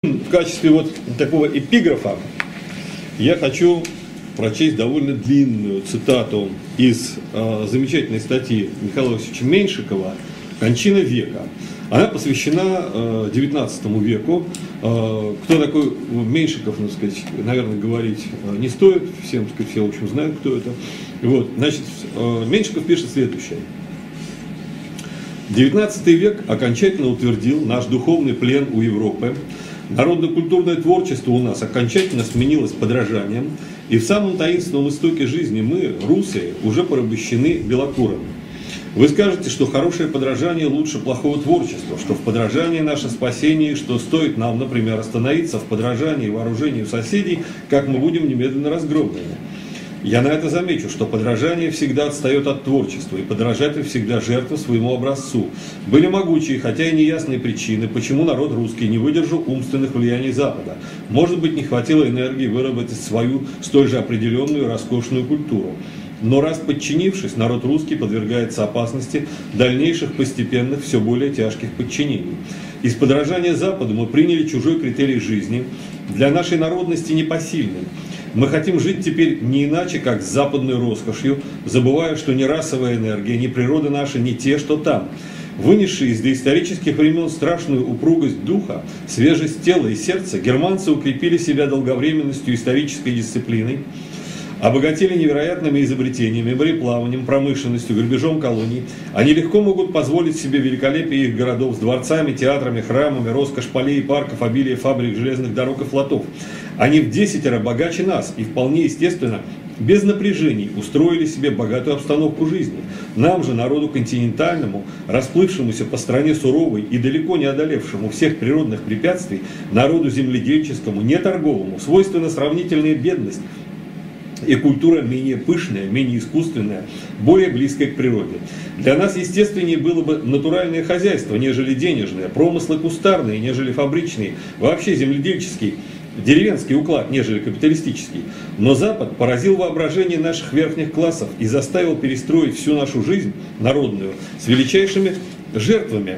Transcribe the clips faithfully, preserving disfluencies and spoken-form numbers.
В качестве вот такого эпиграфа я хочу прочесть довольно длинную цитату из э, замечательной статьи Михаила Васильевича Меньшикова «Кончина века». Она посвящена э, девятнадцатому веку. Э, кто такой Меньшиков, ну, сказать, наверное, говорить э, не стоит. Всем, сказать, все, в общем, знают, кто это. Вот, значит, э, Меньшиков пишет следующее. девятнадцатый век окончательно утвердил наш духовный плен у Европы. Народно-культурное творчество у нас окончательно сменилось подражанием, и в самом таинственном истоке жизни мы, русы, уже порабощены белокурами. Вы скажете, что хорошее подражание лучше плохого творчества, что в подражании наше спасение, что стоит нам, например, остановиться в подражании вооружению соседей, как мы будем немедленно разгромлены. Я на это замечу, что подражание всегда отстает от творчества, и подражатель всегда жертва своему образцу. Были могучие, хотя и неясные причины, почему народ русский не выдержал умственных влияний Запада. Может быть, не хватило энергии выработать свою столь же определенную роскошную культуру. Но раз подчинившись, народ русский подвергается опасности дальнейших постепенных, все более тяжких подчинений. Из подражания Западу мы приняли чужой критерий жизни, для нашей народности непосильный. Мы хотим жить теперь не иначе, как с западной роскошью, забывая, что ни расовая энергия, ни природа наша не те, что там. Вынесшие из доисторических времен страшную упругость духа, свежесть тела и сердца, германцы укрепили себя долговременностью исторической дисциплиной, обогатили невероятными изобретениями, мореплаванием, промышленностью, грабежом колоний. Они легко могут позволить себе великолепие их городов с дворцами, театрами, храмами, роскошь полей и парков, обилие фабрик, железных дорог и флотов. Они в десятеро богаче нас и вполне естественно, без напряжений устроили себе богатую обстановку жизни. Нам же, народу континентальному, расплывшемуся по стране суровой и далеко не одолевшему всех природных препятствий, народу земледельческому, не торговому, свойственна сравнительная бедность, и культура менее пышная, менее искусственная, более близкая к природе. Для нас естественнее было бы натуральное хозяйство, нежели денежное, промыслы кустарные, нежели фабричные, вообще земледельческий, деревенский уклад, нежели капиталистический. Но Запад поразил воображение наших верхних классов и заставил перестроить всю нашу жизнь народную с величайшими жертвами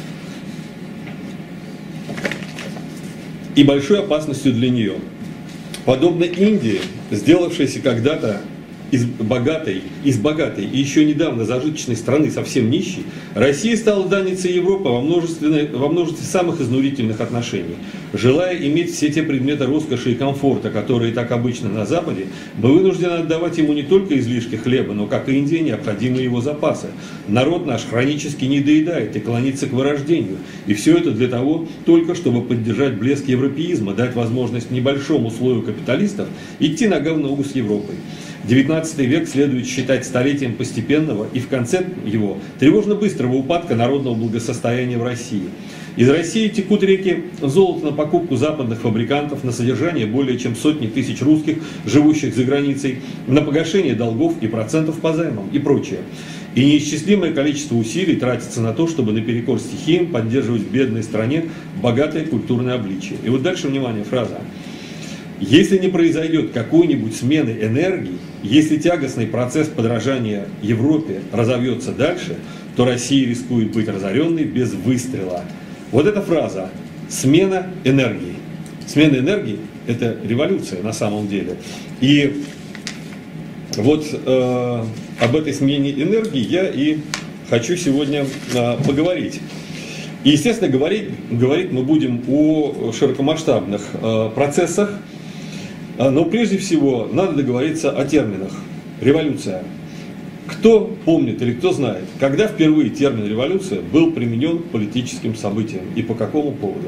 и большой опасностью для нее. Подобно Индии, сделавшейся когда-то из богатой, из богатой и еще недавно зажиточной страны совсем нищей, Россия стала данницей Европы во множестве, во множестве самых изнурительных отношений. Желая иметь все те предметы роскоши и комфорта, которые так обычно на Западе, мы вынуждены отдавать ему не только излишки хлеба, но, как и Индия, необходимые его запасы. Народ наш хронически недоедает и клонится к вырождению. И все это для того, только чтобы поддержать блеск европеизма, дать возможность небольшому слою капиталистов идти нога в ногу с Европой. девятнадцатый век следует считать столетием постепенного и в конце его тревожно быстрого упадка народного благосостояния в России. Из России текут реки золота на покупку западных фабрикантов, на содержание более чем сотни тысяч русских, живущих за границей, на погашение долгов и процентов по займам и прочее. И неисчислимое количество усилий тратится на то, чтобы наперекор стихиям поддерживать в бедной стране богатое культурное обличие. И вот дальше, внимание, фраза. Если не произойдет какой-нибудь смены энергии, если тягостный процесс подражания Европе разовьется дальше, то Россия рискует быть разоренной без выстрела. Вот эта фраза «смена энергии». Смена энергии – это революция на самом деле. И вот э, об этой смене энергии я и хочу сегодня э, поговорить. И, естественно, говорить, говорить мы будем о широкомасштабных э, процессах. Но прежде всего надо договориться о терминах. Революция. Кто помнит или кто знает, когда впервые термин революция был применен к политическим событиям и по какому поводу?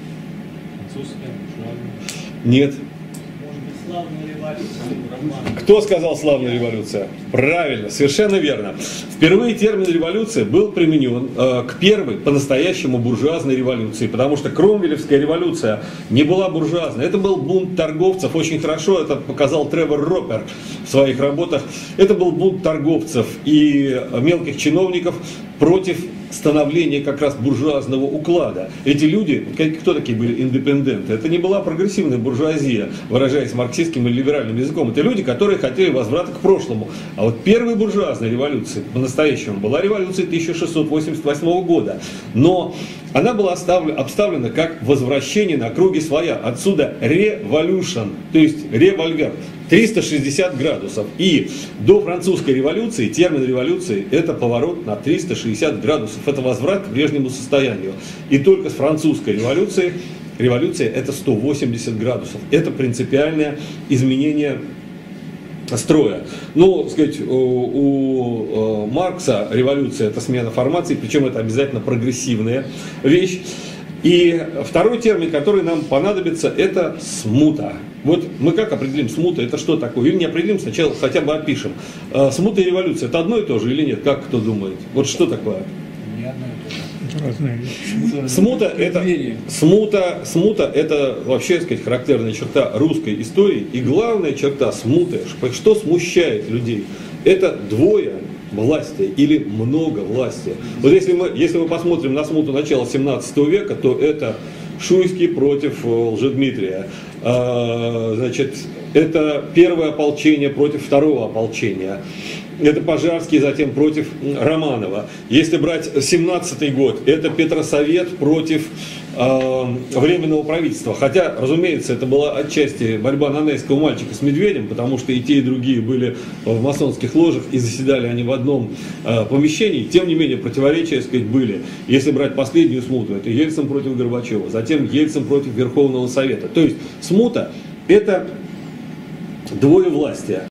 Нет. Кто сказал славная революция? Правильно, совершенно верно. Впервые термин революция был применен э, к первой по-настоящему буржуазной революции, потому что Кромвелевская революция не была буржуазной. Это был бунт торговцев, очень хорошо это показал Тревор Ропер в своих работах. Это был бунт торговцев и мелких чиновников против становления как раз буржуазного уклада. Эти люди, кто такие были индепенденты? Это не была прогрессивная буржуазия, выражаясь марксистским или либеральным языком. Это люди, которые хотели возврата к прошлому. А вот первой буржуазной революцией по-настоящему была революция тысяча шестьсот восемьдесят восьмого года. Но она была обставлена как возвращение на круги своя. Отсюда revolution, то есть револьвер, триста шестьдесят градусов. И до французской революции, термин революции, это поворот на триста шестьдесят градусов. Это возврат к прежнему состоянию. И только с французской революцией, революция это сто восемьдесят градусов. Это принципиальное изменение строя. Но, так сказать, у, у Маркса революция это смена формаций, причем это обязательно прогрессивная вещь. И второй термин, который нам понадобится, это смута. Вот мы как определим смута, это что такое? Или не определим, сначала хотя бы опишем. Смута и революция это одно и то же или нет? Как кто думает? Вот что такое? Не одно и то же. Смута это, смута, смута это вообще, так сказать, характерная черта русской истории. И главная черта смуты, что смущает людей, это двое власти или много власти. Вот если мы, если мы посмотрим на смуту начала семнадцатого века, то это Шуйский против Лжедмитрия. А, значит, это первое ополчение против второго ополчения. Это Пожарский, затем против Романова. Если брать семнадцатый год, это Петросовет против э, Временного правительства. Хотя, разумеется, это была отчасти борьба нанайского мальчика с медведем, потому что и те, и другие были в масонских ложах, и заседали они в одном э, помещении. Тем не менее, противоречия, так сказать, были. Если брать последнюю смуту, это Ельцин против Горбачева, затем Ельцин против Верховного Совета. То есть смута – это двоевластие.